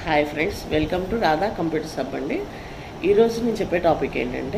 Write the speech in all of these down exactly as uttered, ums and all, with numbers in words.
Hi friends, welcome to Radha computers hub అండి. ఈరోజు నేను చెప్పే టాపిక్ ఏంటంటే,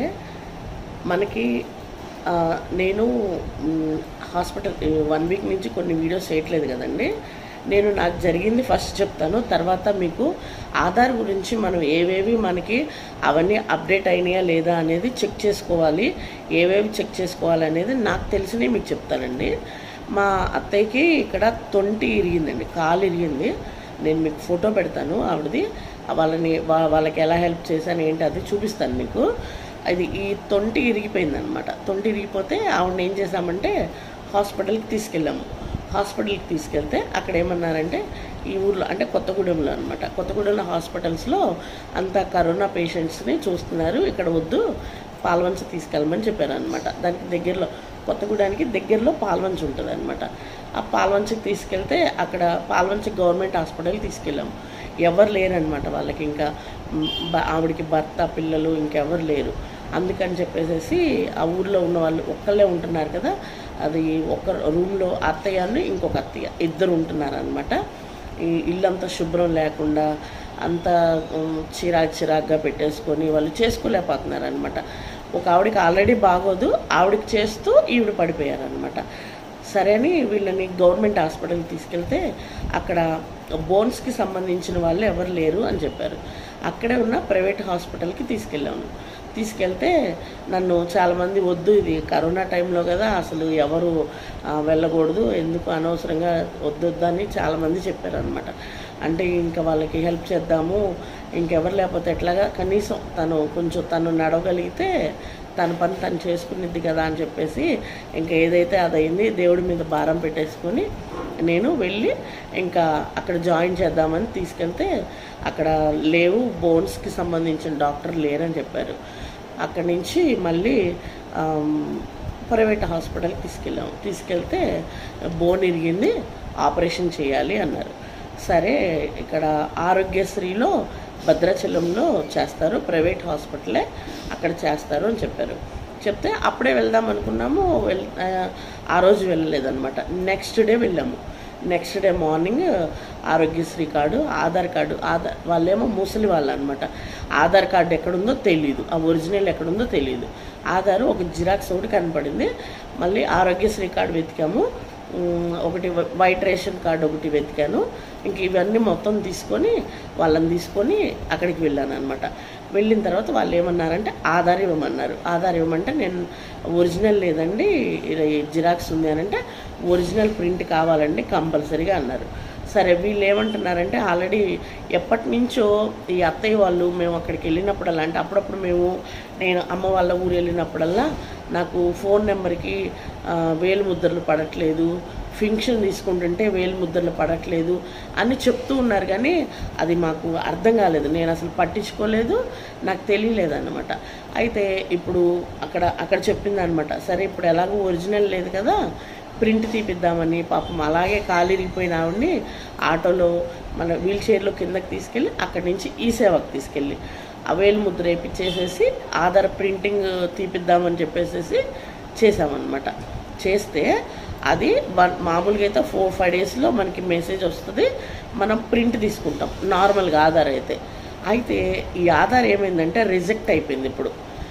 మనకి ఆ, నేను మ్, హాస్పిటల్ వన్ వీక్ నుంచి కొన్ని వీడియోస్ చేయట్లేదు కదండి. నేను నాకు జరిగింది ఫస్ట్ చెప్తాను, తర్వాత మీకు ఆధార్ గురించి మనం ఏవేవి మనకి అవన్నీ అప్డేట్ అయినాయా లేదా అనేది చెక్ చేసుకోవాలి, ఏవేవి చెక్ చేసుకోవాలి అనేది నాకు తెలిసినవి మీకు చెప్తానండి. మా అత్తయ్యకి ఇక్కడ తొంటి ఇరిగిందండి, కాలు ఇరిగింది. నేను మీకు ఫోటో పెడతాను ఆవిడది. వాళ్ళని వా- వాళ్ళకి ఎలా హెల్ప్ చేశాను ఏంటి అది చూపిస్తాను మీకు. అది ఈ తొంటి ఇరిగిపోయిందనమాట. తొంటి ఇరిగిపోతే ఆవిడని ఏం చేశామంటే హాస్పిటల్కి తీసుకెళ్ళాము. హాస్పిటల్కి తీసుకెళ్తే అక్కడ ఏమన్నారంటే, ఈ ఊర్లో అంటే కొత్తగూడెంలో అనమాట, కొత్తగూడెంలో హాస్పిటల్స్లో అంతా కరోనా పేషెంట్స్ని చూస్తున్నారు, ఇక్కడ వద్దు పాల్వంచ తీసుకెళ్ళమని చెప్పారనమాట. దానికి దగ్గరలో, కొత్తగూడానికి దగ్గరలో పాల్వంచ ఉంటుంది అనమాట. ఆ పాల్వంచకి తీసుకెళ్తే అక్కడ పాల్వంచ గవర్నమెంట్ హాస్పిటల్కి తీసుకెళ్ళాము. ఎవరు లేరనమాట వాళ్ళకి, ఇంకా మ్, బ- ఆవిడకి భర్త పిల్లలు ఇంకెవరు లేరు. అందుకని చెప్పేసి ఆ ఊర్లో ఉన్న వాళ్ళు ఒక్కళ్ళే ఉంటున్నారు కదా, అది ఒక రూమ్లో అత్తయ్యని ఇంకొక అత్తయ్య ఇద్దరు ఉంటున్నారనమాట. ఈ ఇల్లంతా శుభ్రం లేకుండా అంతా ఉమ్, చిరాకు చిరాకుగా పెట్టేసుకొని వాళ్ళు చేసుకోలేకపోతున్నారనమాట. ఒక ఆవిడకి ఆల్రెడీ బాగోదు, ఆవిడకి చేస్తూ ఈవిడ పడిపోయారనమాట. సరే అని వీళ్ళని గవర్నమెంట్ హాస్పిటల్కి తీసుకెళ్తే అక్కడ బోన్స్కి సంబంధించిన వాళ్ళు ఎవరు లేరు అని చెప్పారు. అక్కడే ఉన్న ప్రైవేట్ హాస్పిటల్కి తీసుకెళ్ళాను. తీసుకెళ్తే నన్ను చాలామంది, వద్దు ఇది కరోనా టైంలో కదా, అసలు ఎవరు ఆ, వెళ్ళకూడదు, ఎందుకు అనవసరంగా వద్దొద్దని చాలామంది చెప్పారనమాట. అంటే ఇంకా వాళ్ళకి హెల్ప్ చేద్దాము, ఇంకెవరు లేకపోతే ఎట్లాగా, కనీసం తను కొంచెం తను నడవగలిగితే తన పని తను చేసుకునేది కదా అని చెప్పేసి ఇంకా ఏదైతే అదైంది దేవుడి మీద భారం పెట్టేసుకొని నేను వెళ్ళి ఇంకా అక్కడ జాయిన్ చేద్దామని తీసుకెళ్తే అక్కడ లేవు, బోన్స్కి సంబంధించిన డాక్టర్ లేరని చెప్పారు. అక్కడి నుంచి మళ్ళీ ఆమ్, ప్రైవేట్ హాస్పిటల్కి తీసుకెళ్ళాము. తీసుకెళ్తే బోన్ ఇరిగింది, ఆపరేషన్ చేయాలి అన్నారు. సరే, ఇక్కడ ఆరోగ్యశ్రీలో భద్రాచలంలో చేస్తారు, ప్రైవేట్ హాస్పిటలే, అక్కడ చేస్తారు అని చెప్పారు. చెప్తే అప్పుడే వెళ్దాం అనుకున్నాము, వెల్ ఆ, ఆ రోజు వెళ్ళలేదన్నమాట. నెక్స్ట్ డే వెళ్ళాము. Next day morning Arogyasri card, Aadhaar card, Aadhaar వాళ్ళేమో ముసలి వాళ్ళు అనమాట. ఆధార్ కార్డు ఎక్కడుందో తెలియదు, ఆ ఒరిజినల్ ఎక్కడుందో తెలియదు. ఆధార్ ఒక జిరాక్స్ ఒకటి కనపడింది. మళ్ళీ ఆరోగ్యశ్రీ కార్డు వెతికాము, ఉమ్, ఒకటి వైట్ రేషన్ కార్డు ఒకటి వెతికాను. ఇంక ఇవన్నీ మొత్తం తీసుకొని వాళ్ళని తీసుకొని అక్కడికి వెళ్ళాను అనమాట. వెళ్ళిన తర్వాత వాళ్ళు ఏమన్నారంటే ఆధార్ ఇవ్వమన్నారు. ఆధార్ ఇవ్వమంటే నేను ఒరిజినల్ లేదండి, ఇలా జిరాక్స్ ఉంది అని అంటే ఒరిజినల్ ప్రింట్ కావాలండి కంపల్సరీగా అన్నారు. సరే, వీళ్ళు ఏమంటున్నారంటే ఆల్రెడీ ఎప్పటి నుంచో ఈ అత్తయ్య వాళ్ళు మేము అక్కడికి వెళ్ళినప్పుడల్లా, అంటే అప్పుడప్పుడు మేము నేను అమ్మ వాళ్ళ ఊరు వెళ్ళినప్పుడల్లా నాకు ఫోన్ నెంబర్కి ఆ, వేలు ముద్రలు పడట్లేదు, ఫింక్షన్ తీసుకుంటుంటే వేలు ముద్రలు పడట్లేదు అని చెప్తూ ఉన్నారు. కానీ అది మాకు అర్థం కాలేదు, నేను అసలు పట్టించుకోలేదు, నాకు తెలియలేదు అన్నమాట. అయితే ఇప్పుడు అక్కడ అక్కడ చెప్పింది అనమాట, సరే ఇప్పుడు ఎలాగో ఒరిజినల్ లేదు కదా, ప్రింట్ తీపిద్దామని పాపం అలాగే కాలు ఇరిగిపోయిన ఆవిడని ఆటోలో మన వీల్ చైర్లో కిందకి తీసుకెళ్ళి అక్కడి నుంచి ఈ సేవకు తీసుకెళ్ళి ఆ వేలు ముద్ర వేయించేసేసి ఆధార్ ప్రింటింగ్ తీపిద్దామని చెప్పేసి చేసామన్నమాట. చేస్తే అది వన్ మామూలుగా అయితే ఫోర్ ఫైవ్ డేస్లో మనకి మెసేజ్ వస్తుంది, మనం ప్రింట్ తీసుకుంటాం నార్మల్గా ఆధార్ అయితే. అయితే ఈ ఆధార్ ఏమైందంటే రిజెక్ట్ అయిపోయింది. ఇప్పుడు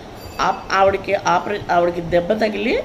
ఆ- ఆవిడకి ఆపరే ఆవిడకి దెబ్బ తగిలి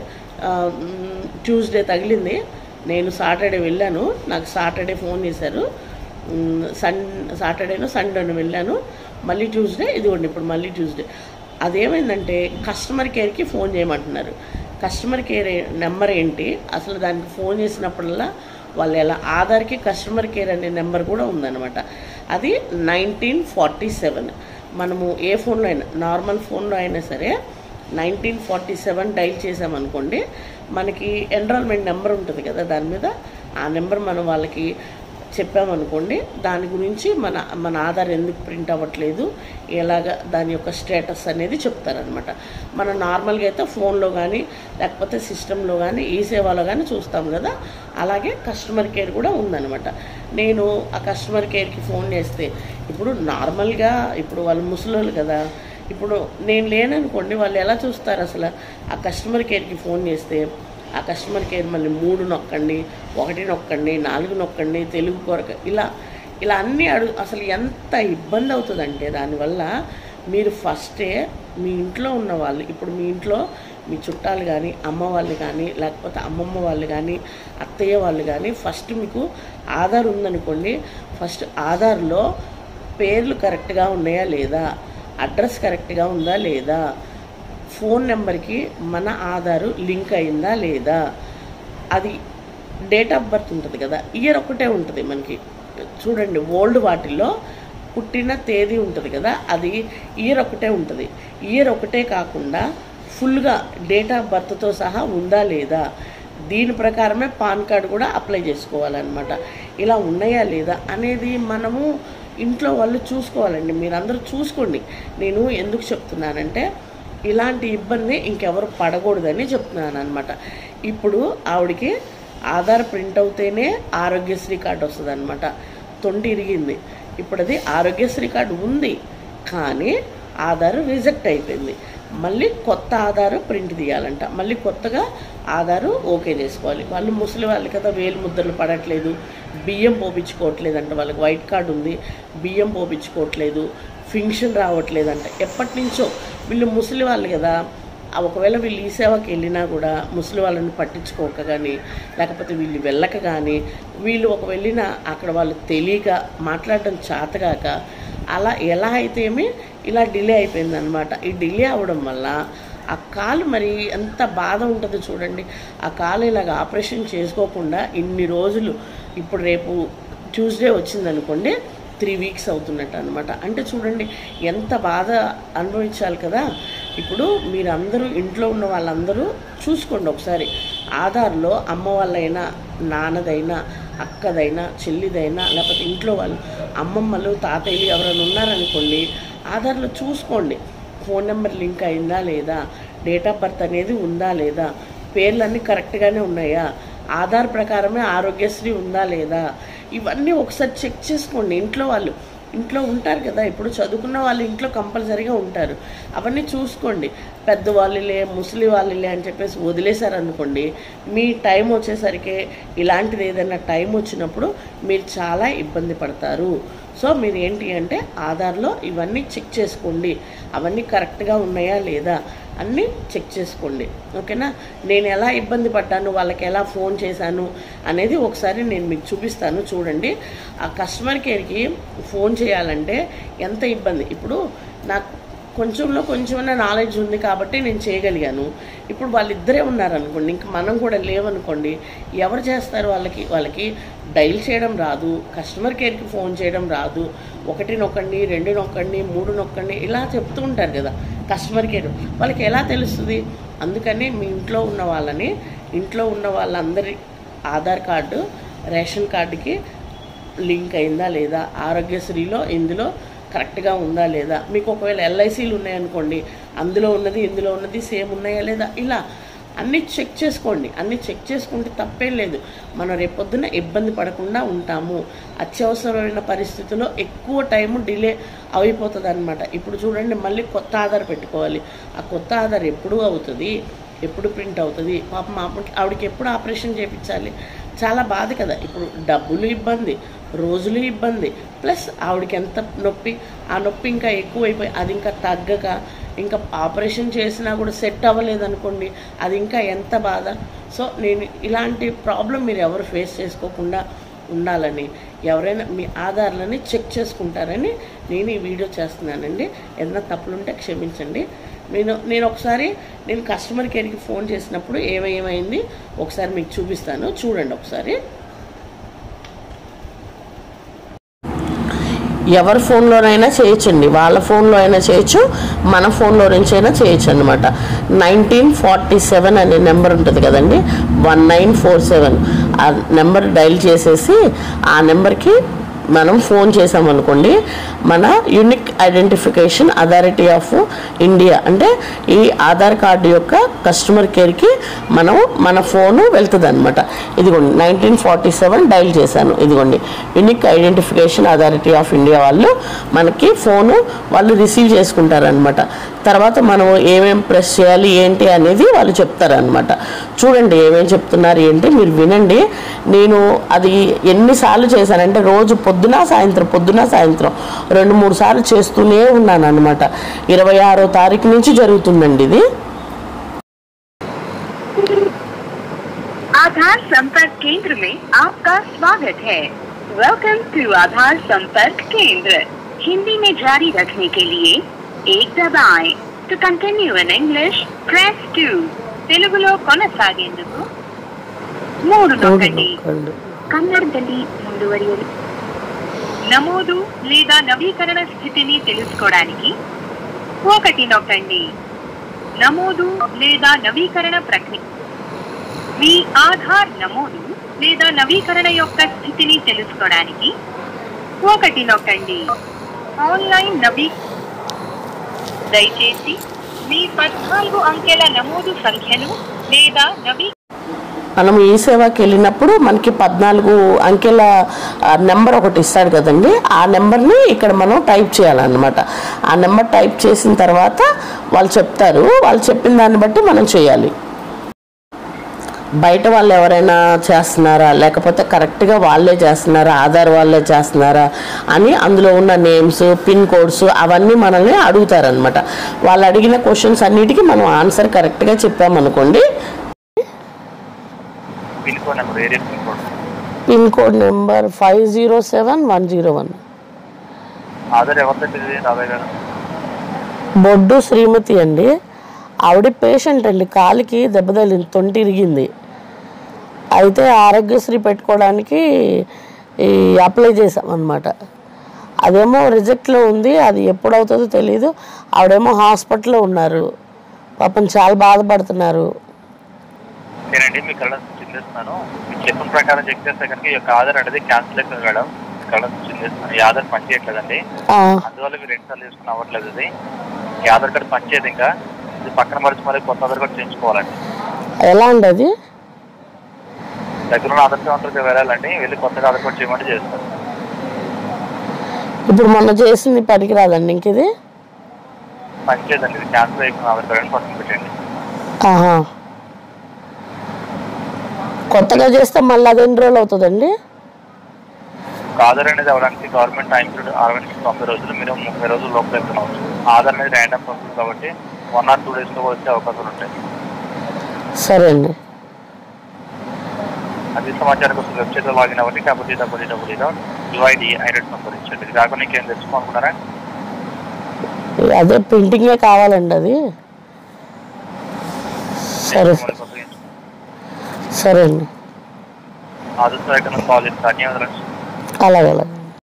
ట్యూస్డే తగిలింది. నేను సాటర్డే వెళ్ళాను, నాకు సాటర్డే ఫోన్ చేశారు, ఉమ్, సన్ సాటర్డేను సండేను వెళ్ళాను, మళ్ళీ ట్యూస్డే ఇదిగోండి ఇప్పుడు మళ్ళీ ట్యూస్డే. అదేమైందంటే కస్టమర్ కేర్కి ఫోన్ చేయమంటున్నారు. కస్టమర్ కేర్ నెంబర్ ఏంటి అసలు, దానికి ఫోన్ చేసినప్పుడల్లా వాళ్ళు ఎలా, ఆధార్కి కస్టమర్ కేర్ అనే నెంబర్ కూడా ఉందన్నమాట. అది నైన్టీన్ ఫార్టీ సెవెన్ మనము ఏ ఫోన్లో అయినా, నార్మల్ ఫోన్లో అయినా సరే నైన్టీన్ ఫార్టీ సెవెన్ డైల్ చేసామనుకోండి, మనకి ఎన్రోల్మెంట్ నెంబర్ ఉంటుంది కదా దాని మీద, ఆ నెంబర్ మనం వాళ్ళకి చెప్పామనుకోండి, దాని గురించి మన మన ఆధార్ ఎందుకు ప్రింట్ అవ్వట్లేదు, ఎలాగ దాని యొక్క స్టేటస్ అనేది చెప్తారనమాట. మనం నార్మల్గా అయితే ఫోన్లో కానీ లేకపోతే సిస్టంలో కానీ ఈ సేవలో కానీ చూస్తాం కదా, అలాగే కస్టమర్ కేర్ కూడా ఉందన్నమాట. నేను ఆ కస్టమర్ కేర్కి ఫోన్ చేస్తే, ఇప్పుడు నార్మల్గా ఇప్పుడు వాళ్ళు ముసలోళ్ళు కదా, ఇప్పుడు నేను లేననుకోండి వాళ్ళు ఎలా చూస్తారు అసలు. ఆ కస్టమర్ కేర్కి ఫోన్ చేస్తే ఆ కస్టమర్ కేర్ మళ్ళీ మూడు నొక్కండి, ఒకటి నొక్కండి, నాలుగు నొక్కండి, తెలుగు కొరక, ఇలా ఇలా అన్నీ అడుగు అసలు ఎంత ఇబ్బంది అవుతుందంటే దానివల్ల మీరు ఫస్టే మీ ఇంట్లో ఉన్న వాళ్ళు, ఇప్పుడు మీ ఇంట్లో మీ చుట్టాలు కానీ అమ్మ వాళ్ళు కానీ లేకపోతే అమ్మమ్మ వాళ్ళు కానీ అత్తయ్య వాళ్ళు కానీ ఫస్ట్ మీకు ఆధార్ ఉందనుకోండి, ఫస్ట్ ఆధార్లో పేర్లు కరెక్ట్గా ఉన్నాయా లేదా, అడ్రస్ కరెక్ట్గా ఉందా లేదా, ఫోన్ నెంబర్కి మన ఆధారు లింక్ అయిందా లేదా, అది డేట్ ఆఫ్ బర్త్ ఉంటుంది కదా, ఇయర్ ఒకటే ఉంటుంది మనకి. చూడండి ఓల్డ్ వాటిల్లో పుట్టిన తేదీ ఉంటుంది కదా, అది ఇయర్ ఒకటే ఉంటుంది. ఇయర్ ఒకటే కాకుండా ఫుల్గా డేట్ ఆఫ్ బర్త్తో సహా ఉందా లేదా, దీని ప్రకారమే పాన్ కార్డు కూడా అప్లై చేసుకోవాలన్నమాట. ఇలా ఉన్నాయా లేదా అనేది మనము ఇంట్లో వాళ్ళు చూసుకోవాలండి. మీరందరూ చూసుకోండి. నేను ఎందుకు చెప్తున్నానంటే ఇలాంటి ఇబ్బంది ఇంకెవరు పడకూడదని చెప్తున్నాను అనమాట. ఇప్పుడు ఆవిడకి ఆధార్ ప్రింట్ అవుతేనే ఆరోగ్యశ్రీ కార్డు వస్తుంది అనమాట. తొండి ఇరిగింది, ఇప్పుడు అది ఆరోగ్యశ్రీ కార్డు ఉంది కానీ ఆధార్ రిజెక్ట్ అయిపోయింది. మళ్ళీ కొత్త ఆధారు ప్రింట్ తీయాలంట, మళ్ళీ కొత్తగా ఆధారు ఓకే చేసుకోవాలి. వాళ్ళు ముసలి వాళ్ళు కదా, వేలు ముద్రలు పడట్లేదు, బియ్యం పోపించుకోవట్లేదంట, వాళ్ళకి వైట్ కార్డు ఉంది బియ్యం పోపించుకోవట్లేదు, ఫింక్షన్ రావట్లేదంట. ఎప్పటి నుంచో వీళ్ళు ముసలి వాళ్ళు కదా, ఒకవేళ వీళ్ళు ఈ సేవకి వెళ్ళినా కూడా ముసలి వాళ్ళని పట్టించుకోక కానీ లేకపోతే వీళ్ళు వెళ్ళక కానీ, వీళ్ళు ఒక వెళ్ళినా అక్కడ వాళ్ళు తెలియక మాట్లాడడం చేతగాక అలా ఎలా అయితే ఏమి ఇలా డిలే అయిపోయిందనమాట. ఈ డిలే అవ్వడం వల్ల ఆ కాలు మరి ఎంత బాధ ఉంటుందో చూడండి. ఆ కాలు ఇలాగ ఆపరేషన్ చేసుకోకుండా ఇన్ని రోజులు, ఇప్పుడు రేపు ట్యూస్డే వచ్చిందనుకోండి త్రీ వీక్స్ అవుతున్నట్టు అనమాట. అంటే చూడండి ఎంత బాధ అనుభవించాలి కదా. ఇప్పుడు మీరందరూ ఇంట్లో ఉన్న వాళ్ళందరూ చూసుకోండి ఒకసారి, ఆధార్లో అమ్మ వాళ్ళైనా నాన్నదైనా అక్కదైనా చెల్లిదైనా లేకపోతే ఇంట్లో వాళ్ళు అమ్మమ్మలు తాతయ్యలు ఎవరైనా ఉన్నారనుకోండి, ఆధార్లో చూసుకోండి ఫోన్ నెంబర్ లింక్ అయిందా లేదా, డేట్ ఆఫ్ బర్త్ అనేది ఉందా లేదా, పేర్లన్నీ కరెక్ట్గానే ఉన్నాయా, ఆధార్ ప్రకారమే ఆరోగ్యశ్రీ ఉందా లేదా, ఇవన్నీ ఒకసారి చెక్ చేసుకోండి. ఇంట్లో వాళ్ళు ఇంట్లో ఉంటారు కదా, ఇప్పుడు చదువుకున్న వాళ్ళు ఇంట్లో కంపల్సరీగా ఉంటారు, అవన్నీ చూసుకోండి. పెద్దవాళ్ళులే ముసలి వాళ్ళులే అని చెప్పేసి వదిలేశారనుకోండి, మీ టైం వచ్చేసరికి ఇలాంటిది ఏదైనా టైం వచ్చినప్పుడు మీరు చాలా ఇబ్బంది పడతారు. సో మీరు ఏంటి అంటే ఆధార్లో ఇవన్నీ చెక్ చేసుకోండి, అవన్నీ కరెక్ట్గా ఉన్నాయా లేదా అన్నీ చెక్ చేసుకోండి, ఓకేనా. నేను ఎలా ఇబ్బంది పడ్డాను, వాళ్ళకి ఎలా ఫోన్ చేశాను అనేది ఒకసారి నేను మీకు చూపిస్తాను చూడండి. ఆ కస్టమర్ కేర్కి ఫోన్ చేయాలంటే ఎంత ఇబ్బంది. ఇప్పుడు నాకు కొంచెంలో కొంచెమైనా నాలెడ్జ్ ఉంది కాబట్టి నేను చేయగలిగాను. ఇప్పుడు వాళ్ళిద్దరే ఉన్నారనుకోండి, ఇంక మనం కూడా లేవనుకోండి, ఎవరు చేస్తారు వాళ్ళకి? వాళ్ళకి డైల్ చేయడం రాదు, కస్టమర్ కేర్కి ఫోన్ చేయడం రాదు, ఒకటి నొక్కండి, రెండు నొక్కండి, మూడు నొక్కండి ఇలా చెప్తూ ఉంటారు కదా కస్టమర్ కేర్. వాళ్ళకి ఎలా తెలుస్తుంది? అందుకని మీ ఇంట్లో ఉన్న వాళ్ళని, ఇంట్లో ఉన్న వాళ్ళందరి ఆధార్ కార్డు రేషన్ కార్డుకి లింక్ అయిందా లేదా, ఆరోగ్యశ్రీలో ఇందులో కరెక్ట్గా ఉందా లేదా, మీకు ఒకవేళ ఎల్ఐసీలు ఉన్నాయనుకోండి అందులో ఉన్నది ఇందులో ఉన్నది సేమ్ ఉన్నాయా లేదా, ఇలా అన్నీ చెక్ చేసుకోండి. అన్నీ చెక్ చేసుకుంటే తప్పేం లేదు. మనం రేపొద్దున ఇబ్బంది పడకుండా ఉంటాము. అత్యవసరమైన పరిస్థితుల్లో ఎక్కువ టైము డిలే అయిపోతుంది అనమాట. ఇప్పుడు చూడండి మళ్ళీ కొత్త ఆధార్ పెట్టుకోవాలి. ఆ కొత్త ఆధార్ ఎప్పుడు అవుతుంది, ఎప్పుడు ప్రింట్ అవుతుంది? పాపం ఆవిడకి ఎప్పుడు ఆపరేషన్ చేయించాలి? చాలా బాధ కదా. ఇప్పుడు డబ్బులు ఇబ్బంది, రోజులు ఇబ్బంది, ప్లస్ ఆవిడకి ఎంత నొప్పి, ఆ నొప్పి ఇంకా ఎక్కువైపోయి అది ఇంకా తగ్గక ఇంకా ఆపరేషన్ చేసినా కూడా సెట్ అవ్వలేదనుకోండి, అది ఇంకా ఎంత బాధ. సో నేను ఇలాంటి ప్రాబ్లం మీరు ఎవరు ఫేస్ చేసుకోకుండా ఉండాలని, ఎవరైనా మీ ఆధార్లని చెక్ చేసుకుంటారని నేను ఈ వీడియో చేస్తున్నానండి. ఏదైనా తప్పులుంటే క్షమించండి. నేను నేను ఒకసారి నేను కస్టమర్ కేర్కి ఫోన్ చేసినప్పుడు ఏమేమైంది ఒకసారి మీకు చూపిస్తాను చూడండి ఒకసారి. ఎవరి ఫోన్లోనైనా చేయొచ్చండి, వాళ్ళ ఫోన్లో అయినా చేయొచ్చు, మన ఫోన్లో నుంచి అయినా చేయొచ్చు అనమాట. నైన్టీన్ ఫార్టీ సెవెన్ అనే నెంబర్ ఉంటుంది కదండి, వన్ నైన్ ఫోర్ సెవెన్ ఆ నెంబర్ డైల్ చేసేసి ఆ నెంబర్కి మనం ఫోన్ చేసామనుకోండి, మన unique identification authority of India అంటే ఈ ఆధార్ కార్డు యొక్క కస్టమర్ కేర్కి మనం మన ఫోను వెళ్తుంది అనమాట. ఇదిగోండి నైన్టీన్ ఫార్టీ సెవెన్ డైల్ చేశాను, ఇదిగోండి unique identification authority of India వాళ్ళు మనకి ఫోను వాళ్ళు రిసీవ్ చేసుకుంటారనమాట. తర్వాత మనం ఏమేమి ప్రెస్ చేయాలి ఏంటి అనేది వాళ్ళు చెప్తారనమాట. చూడండి ఏమేమి చెప్తున్నారు ఏంటి మీరు వినండి. నేను అది ఎన్నిసార్లు చేశానంటే రోజు పొద్దున సాయంత్రం పొద్దున సాయంత్రం రెండు మూడు సార్లు చేస్తూనే ఉన్నాను అనమాట. ఇరవై ఆరో తారీఖు నుంచి జరుగుతుందండి ఇది. आधार संपर्क केंद्र में आपका स्वागत है। वेलकम टू आधार संपर्क केंद्र। हिंदी में जारी रखने के लिए एक दबाएं। To continue in English press two. తెలుగులో కొనసాగేందుకు మూడు నొక్కండి. కన్నడದಲ್ಲಿ ముందువరియాలి. నమోదు లేదా నవీకరణ స్థితిని తెలుసుకోవడానికి ఒకటి నొక్కండి. నమోదు లేదా నవీకరణ ప్రక్రియ మీ ఆధార్ నమోదు లేదా నవీకరణ యొక్క స్థితిని తెలుసుకోవడానికి ఒకటి నొక్కండి. ఆన్లైన్ నవీ దయచేసి మీ పద్నాలుగు అంకెల నమోదు సంఖ్యను లేదా నవీ మనం ఈ సేవకి వెళ్ళినప్పుడు మనకి పద్నాలుగు అంకెల నెంబర్ ఒకటి ఇస్తాడు కదండి. ఆ నెంబర్ని ఇక్కడ మనం టైప్ చేయాలన్నమాట. ఆ నెంబర్ టైప్ చేసిన తర్వాత వాళ్ళు చెప్తారు. వాళ్ళు చెప్పిన దాన్ని బట్టి మనం చేయాలి. బయట వాళ్ళు ఎవరైనా చేస్తున్నారా లేకపోతే కరెక్ట్గా వాళ్ళే చేస్తున్నారా ఆధార్ వాళ్ళే చేస్తున్నారా అని అందులో ఉన్న నేమ్స్ పిన్ కోడ్స్ అవన్నీ మనల్ని అడుగుతారనమాట. వాళ్ళు అడిగిన క్వశ్చన్స్ అన్నిటికీ మనం ఆన్సర్ కరెక్ట్గా చెప్పామనుకోండి. Pin code number five zero seven one zero one. Boddu Shrimati అండి. ఆవిడ పేషెంట్ అండి. కాలికి దెబ్బ తగిలింది, తొంటి ఇరిగింది. అయితే ఆరోగ్యశ్రీ పెట్టుకోవడానికి ఈ అప్లై చేసామన్నమాట. అదేమో రిజెక్ట్లో ఉంది. అది ఎప్పుడు అవుతుందో తెలియదు. ఆవిడేమో హాస్పిటల్లో ఉన్నారు. పాపం చాలా బాధపడుతున్నారు. మీ కళ్ళ చిందిస్తున్నాను. మీకు చెప్పిన ప్రకారం చెక్ చేస్తే కనుక ఈ యొక్క ఆధార్ అనేది క్యాన్సిల్ అవుతుంది మేడం. కళ్ళ చిందిస్తున్నాను. ఈ ఆధార్ పనిచేయట్లేదండి. అందువల్ల మీరు రెండు సార్లు తీసుకుని అవ్వట్లేదు. ఇది ఈ ఆధార్ కార్డు పనిచేయదు. ఇంకా ఇది పక్కన మరిచి మళ్ళీ కొత్త ఆధార్ కార్డు చేయించుకోవాలండి. ఎలా అండి అది? దగ్గర ఉన్న ఆధార్ కౌంటర్కి వెళ్ళాలండి. వెళ్ళి కొత్తగా ఆధార్ కార్డు చేయమంటే చేస్తారు. ఇప్పుడు మొన్న చేసింది పనికి రాదండి. ఇంక ఇది పనిచేయదండి. ఇది క్యాన్సిల్ అయిపోయిన ఆధార్ కార్డు పక్కన పెట్టండి. కొత్తగా చేస్తే మళ్ళీ అది ఎన్ని రోజులు అవుతుందండి? ఆధార్ అనేది అవ్వడానికి గవర్నమెంట్ టైం పీరియడ్ అరవై నుంచి తొంభై రోజులు మీరు ముప్పై రోజుల లోపల వెళ్తున్నావచ్చు. ఆధార్ అనేది ర్యాండమ్ ప్రాసెస్ కాబట్టి వన్ ఆర్ టూ డేస్లో వచ్చే అవకాశాలు ఉంటాయి. సరే అండి. అది సమాచారం కోసం వెబ్సైట్లో లాగిన్ అవ్వండి. W W W dot UID ఐడెంట్ నెంబర్ ఇచ్చండి. ఇది కాకుండా ఇంకేం తెలుసుకోవాలనుకున్నారా? అదే ప్రింటింగే కావాలండి అది. సరే సరే అండి. అలాగే అలాగే.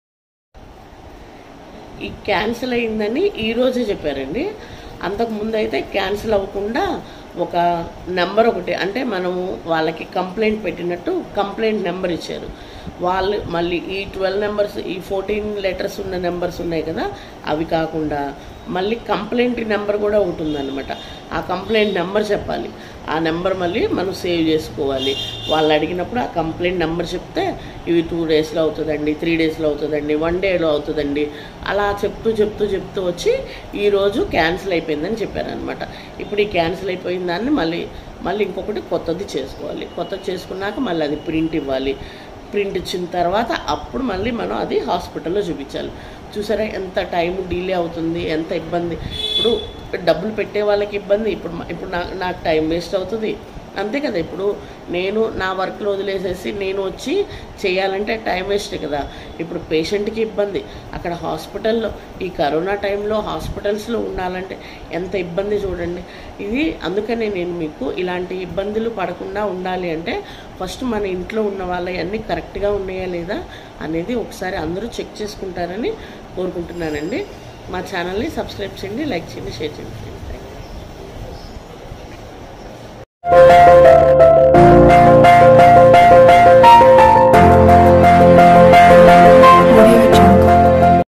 ఈ క్యాన్సిల్ అయిందని ఈరోజే చెప్పారండి. అంతకుముందు అయితే క్యాన్సిల్ అవ్వకుండా ఒక నెంబర్ ఒకటి అంటే మనము వాళ్ళకి కంప్లైంట్ పెట్టినట్టు కంప్లైంట్ నెంబర్ ఇచ్చారు. వాళ్ళు మళ్ళీ ఈ ట్వెల్వ్ నెంబర్స్ ఈ ఫోర్టీన్ లెటర్స్ ఉన్న నెంబర్స్ ఉన్నాయి కదా, అవి కాకుండా మళ్ళీ కంప్లైంట్ నెంబర్ కూడా ఉంటుందన్నమాట. ఆ కంప్లైంట్ నెంబర్ చెప్పాలి. ఆ నెంబర్ మళ్ళీ మనం సేవ్ చేసుకోవాలి. వాళ్ళు అడిగినప్పుడు ఆ కంప్లైంట్ నెంబర్ చెప్తే ఇవి టూ డేస్లో అవుతుందండి, త్రీ డేస్లో అవుతుందండి, వన్ డేలో అవుతుందండి, అలా చెప్తూ చెప్తూ చెప్తూ వచ్చి ఈరోజు క్యాన్సిల్ అయిపోయిందని చెప్పారనమాట. ఇప్పుడు ఈ క్యాన్సిల్ అయిపోయిన దాన్ని మళ్ళీ మళ్ళీ ఇంకొకటి కొత్తది చేసుకోవాలి. కొత్తది చేసుకున్నాక మళ్ళీ అది ప్రింట్ ఇవ్వాలి. ప్రింట్ ఇచ్చిన తర్వాత అప్పుడు మళ్ళీ మనం అది హాస్పిటల్లో చూపించాలి. చూసారా ఎంత టైం డిలే అవుతుంది, ఎంత ఇబ్బంది. ఇప్పుడు డబ్బులు పెట్టే వాళ్ళకి ఇబ్బంది, ఇప్పుడు ఇప్పుడు నా నాకు టైం వేస్ట్ అవుతుంది. అంతే కదా. ఇప్పుడు నేను నా వర్క్లో వదిలేసేసి నేను వచ్చి చేయాలంటే టైం వేస్ట్ కదా. ఇప్పుడు పేషెంట్కి ఇబ్బంది. అక్కడ హాస్పిటల్లో ఈ కరోనా టైంలో హాస్పిటల్స్లో ఉండాలంటే ఎంత ఇబ్బంది చూడండి. ఇది అందుకనే నేను మీకు ఇలాంటి ఇబ్బందులు పడకుండా ఉండాలి అంటే ఫస్ట్ మన ఇంట్లో ఉన్న వాళ్ళవన్నీ కరెక్ట్గా ఉన్నాయా లేదా అనేది ఒకసారి అందరూ చెక్ చేసుకుంటారని కోరుకుంటున్నానండి. మా ఛానల్ని సబ్స్క్రైబ్ చేయండి, లైక్ చేయండి, షేర్ చేయండి. Thank you.